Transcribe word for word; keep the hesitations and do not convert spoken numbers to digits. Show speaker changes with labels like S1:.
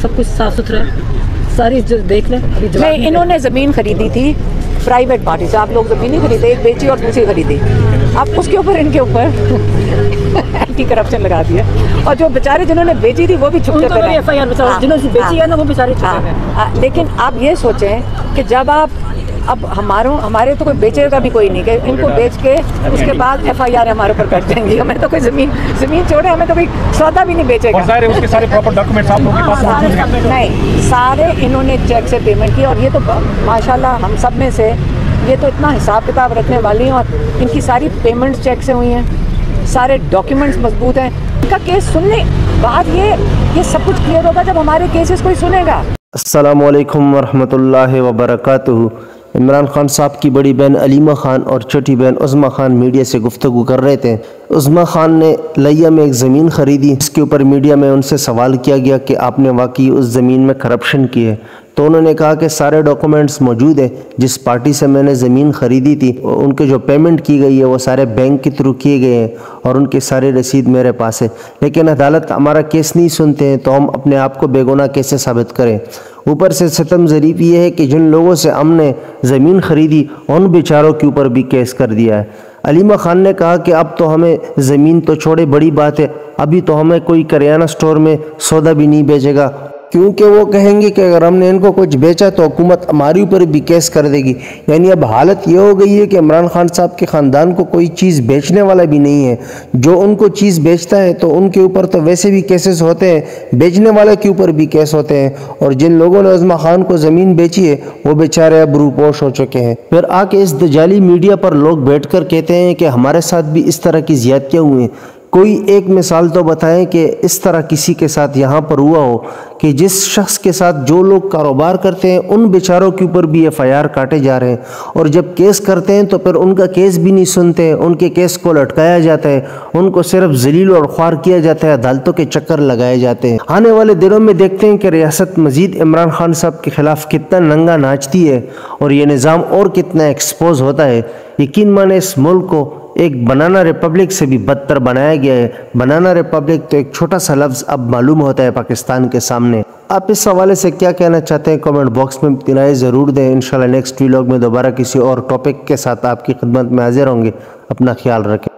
S1: सब कुछ साफ सुथरा है, सारी जो देख लें।
S2: नहीं, इन्होंने ज़मीन खरीदी थी प्राइवेट पार्टी से, आप लोग ज़मीन नहीं खरीदे, एक बेची और दूसरी खरीदी, आप उसके ऊपर इनके ऊपर एंटी करप्शन लगा दिया। और जो बेचारे जिन्होंने बेची थी वो भी छुप गए,
S1: एफ आई आर जिन्होंने बेची है ना वो बेचारे छुप गए।
S2: लेकिन आप ये सोचें कि जब आप अब हमारों हमारे तो कोई बेचेगा भी कोई नहीं, कि इनको बेच के उसके बाद एफ आई आर हमारे ऊपर कर देंगे। हमें तो कोई ज़मीन ज़मीन छोड़े, हमें तो कोई सौदा भी नहीं बेचेगा।
S3: और सारे उसके सारे प्रॉपर डॉक्यूमेंट्स आप लोगों के पास मौजूद हैं?
S2: नहीं, सारे इन्होंने चेक से पेमेंट की, और ये तो माशाल्लाह हम सब में से ये तो इतना हिसाब किताब रखने वाली हैं, और इनकी सारी पेमेंट्स चेक से हुई हैं, सारे डॉक्यूमेंट्स मजबूत हैं। इनका केस सुनने बाद ये ये सब कुछ क्लियर होगा जब हमारे केसेस कोई सुनेगा।
S4: अस्सलामु अलैकुम वरहमतुल्लाहि वबरकातुहू। इमरान खान साहब की बड़ी बहन अलीमा खान और छोटी बहन उज़्मा खान मीडिया से गुफ्तगू कर रहे थे। उज़्मा खान ने लिया में एक ज़मीन ख़रीदी, इसके ऊपर मीडिया में उनसे सवाल किया गया कि आपने वाकई उस ज़मीन में करप्शन की है, तो उन्होंने कहा कि सारे डॉक्यूमेंट्स मौजूद है, जिस पार्टी से मैंने ज़मीन ख़रीदी थी उनके जो पेमेंट की गई है वो सारे बैंक के थ्रू किए गए हैं और उनकी सारी रसीद मेरे पास है। लेकिन अदालत हमारा केस नहीं सुनते हैं, तो हम अपने आप को बेगुनाह कैसे साबित करें। ऊपर से सितम ज़रीफ ये है कि जिन लोगों से हमने ज़मीन ख़रीदी उन बेचारों के ऊपर भी केस कर दिया है। अलीमा खान ने कहा कि अब तो हमें ज़मीन तो छोड़े, बड़ी बात है अभी तो हमें कोई करियाना स्टोर में सौदा भी नहीं बेचेगा, क्योंकि वो कहेंगे कि अगर हमने इनको कुछ बेचा तो हुकूमत हमारे ऊपर भी केस कर देगी। यानी अब हालत ये हो गई है कि इमरान खान साहब के ख़ानदान को कोई चीज़ बेचने वाला भी नहीं है। जो उनको चीज़ बेचता है तो उनके ऊपर तो वैसे भी केसेस होते हैं, बेचने वाले के ऊपर भी केस होते हैं, और जिन लोगों ने उज़्मा खान को ज़मीन बेची है वो बेचारे अब रूपोश हो चुके हैं। फिर आके इस दजाली मीडिया पर लोग बैठ कर कहते हैं कि हमारे साथ भी इस तरह की ज़्यादतियाँ हुई हैं। कोई एक मिसाल तो बताएं कि इस तरह किसी के साथ यहाँ पर हुआ हो कि जिस शख्स के साथ जो लोग कारोबार करते हैं उन बेचारों के ऊपर भी एफ आई आर काटे जा रहे हैं, और जब केस करते हैं तो फिर उनका केस भी नहीं सुनते, उनके केस को लटकाया जाता है, उनको सिर्फ जलील और ख्वार किया जाता है, अदालतों के चक्कर लगाए जाते हैं। आने वाले दिनों में देखते हैं कि रियासत मजीद इमरान खान साहब के खिलाफ कितना नंगा नाचती है और ये निज़ाम और कितना एक्सपोज होता है। यकीन माने इस मुल्क को एक बनाना रिपब्लिक से भी बदतर बनाया गया है। बनाना रिपब्लिक तो एक छोटा सा लफ्ज़ अब मालूम होता है पाकिस्तान के सामने। आप इस हवाले से क्या कहना चाहते हैं कमेंट बॉक्स में राय ज़रूर दें। इंशाल्लाह नेक्स्ट व्लॉग में दोबारा किसी और टॉपिक के साथ आपकी खिदमत में हाजिर होंगे। अपना ख्याल रखें।